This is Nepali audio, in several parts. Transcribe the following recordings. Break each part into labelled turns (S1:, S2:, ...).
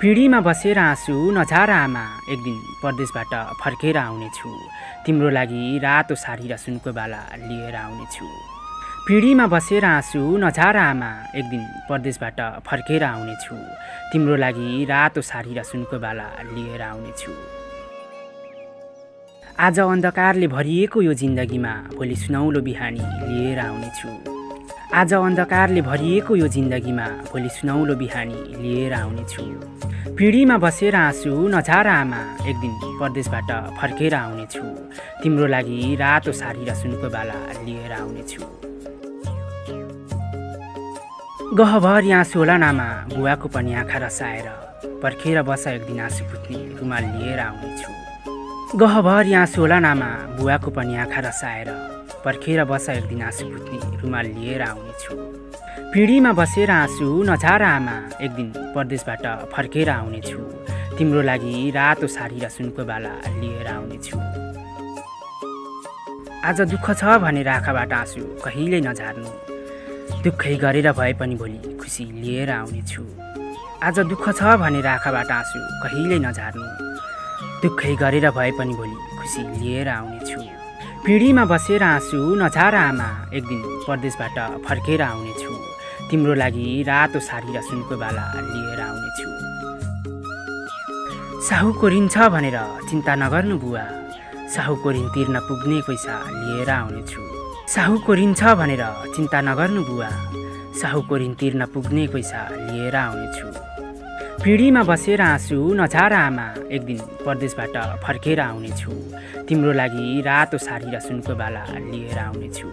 S1: पिँढीमा बसेर आँसु नझार आमा, एक दिन परदेशबाट फर्केर आउनेछु। तिम्रो लागि रातो साडी र सुनको बाला लिएर आउनेछु। पिँढीमा बसेर आँसु नझार आमा, एक दिन परदेशबाट फर्केर आउनेछु। तिम्रो लागि रातो साडी र सुनको बाला लिएर आउनेछु। आज अन्धकारले भरिएको यो जिन्दगीमा भोलि सुनौलो बिहानी लिएर आउनेछु। आज अन्धकारले भरिएको यो जिन्दगीमा भोलि सुनौलो बिहानी लिएर आउनेछु। पिँढीमा बसेर आँसु नझार आमा, एक दिन परदेशबाट फर्केर आउनेछु। तिम्रो लागि रातो साडी र सुनको बाला लिएर आउनेछु। गहभरि आँसु होला नामा, बुवाको पनि आँखा रसाएर पर्खेर बस एक दिन आँसु पुत्ने रुमाल लिएर आउनेछु। गहभरि आँसु होला नामा, बुवाको पनि आँखा रसाएर पर्खेर बस एक दिन आँसु पुत्ने रुमाल लिएर आउनेछु। पिँढीमा बसेर आँसु नझार आमा, एक दिन परदेशबाट फर्केर आउनेछु। तिम्रो लागि रातो साडी र सुनको बाला लिएर आउनेछु। आज दुःख छ भनेर आँखाबाट आँसु कहिल्यै नझार्नु, दुःखै गरेर भए पनि भोलि खुसी लिएर आउनेछु। आज दुःख छ भनेर आँखाबाट आँसु कहिल्यै नझार्नु, दुःखै गरेर भए पनि भोलि खुसी लिएर आउनेछु। पिँढीमा बसेर आँसु नझार आमा, एक दिन परदेशबाट फर्केर आउनेछु। तिम्रो लागि रातो साडी र सुनको बाला लिएर आउनेछु। साहुको ऋण छ भनेर चिन्ता नगर्नु बुवा, साहुको ऋण तिर्न पुग्ने पैसा लिएर आउनेछु। साहुको ऋण छ भनेर चिन्ता नगर्नु बुवा, साहुको ऋण तिर्न पुग्ने पैसा लिएर आउनेछु। पिँढीमा बसेर आँसु नझार आमा, एक दिन परदेशबाट फर्केर आउनेछु। तिम्रो लागि रातो साडी र सुनको बाला लिएर आउनेछु।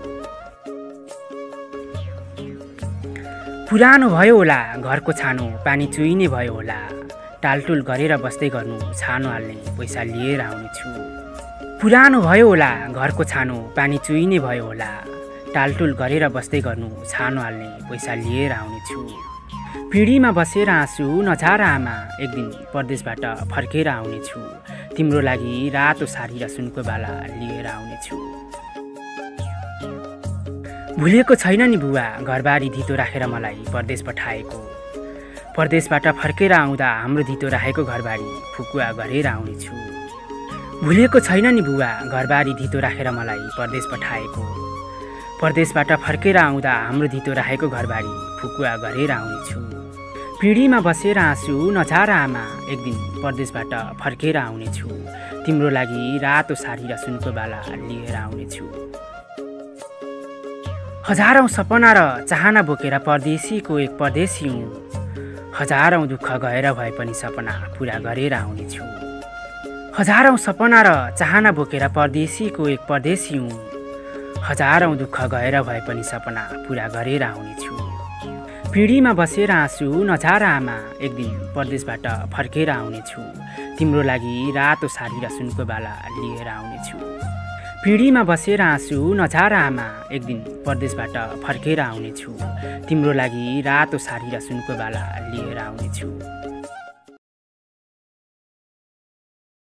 S1: पुरानो भयो होला घरको छानो, पानी चुइने भयो होला, टालटुल गरेर बस्दै गर्नु छानो हाल्ने पैसा लिएर आउनेछु। पुरानो भयो होला घरको छानो, पानी चुइने भयो होला, टालटुल गरेर बस्दै गर्नु छानो हाल्ने पैसा लिएर आउनेछु। पिँढीमा बसेर आँसु नझार आमा, एक दिन परदेशबाट फर्केर आउनेछु। तिम्रो लागि रातो साडी र सुनको बाला लिएर आउनेछु। भुलेको छैन नि बुवा घरबारी धितो राखेर मलाई परदेश पठाएको, परदेशबाट फर्केर आउँदा हाम्रो धितो राखेको घरबारी फुकुवा गरेर आउनेछु। भुलेको छैन नि बुवा घरबारी धितो राखेर मलाई परदेश पठाएको, परदेशबाट फर्केर आउँदा हाम्रो धितो राखेको घरबारी फुकुवा गरेर आउनेछु। पिँढीमा बसेर आँसु नझार आमा, एक दिन परदेशबाट फर्केर आउनेछु। तिम्रो लागि रातो साडी र सुनको बाला लिएर आउनेछु। हजारौं सपना र चाहना बोकेर परदेशीको एक परदेशी हुँ, हजारौं दुःख गएर भए पनि सपना पुरा गरेर आउनेछु। हजारौं सपना र चाहना बोकेर परदेशीको एक परदेशी हुँ, हजारौं दुःख गएर भए पनि सपना पुरा गरेर आउनेछु। पिँढीमा बसेर आँसु नझार आमा, एक दिन परदेशबाट फर्केर आउनेछु। तिम्रो लागि रातो साडी र सुनको बाला लिएर आउनेछु। पिँढीमा बसेर आँसु नझार आमा, एक दिन परदेशबाट फर्केर आउनेछु। तिम्रो लागि रातो साडी र सुनको बाला लिएर आउनेछु।